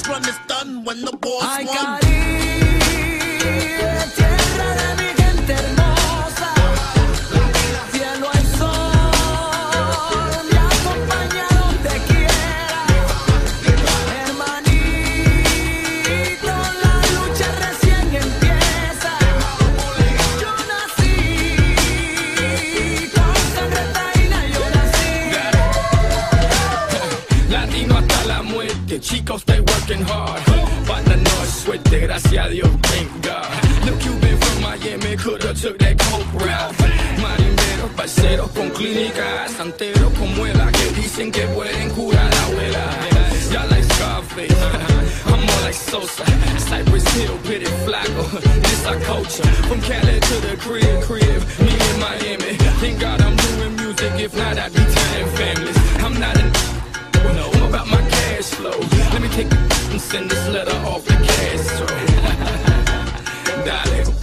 boss run is done when the boss Ay, run. Caribe, tierra de mi gente hermosa, cielo hay sol, me acompaña donde quiera. Hermanito, la lucha recién empieza. Yo nací con sangre taína, yo nací. Latino hasta la muerte, chicos, stay working hard. Para no suerte, gracias a Dios, thank God. Look, you been from Miami, coulda took that coke route. Marineros, parceros con clínica, santeros con muela que dicen que pueden curar la abuela. Y'all like Scarface, I'm more like Sosa. Cypress Hill, Pitty Flaco, this our culture. From Cali to the crib, me in Miami. Thank God I'm doing music, if not I'd be tying families. I'm not an no, I'm about my cash flow. Let me take and send this letter off the cash. Dale.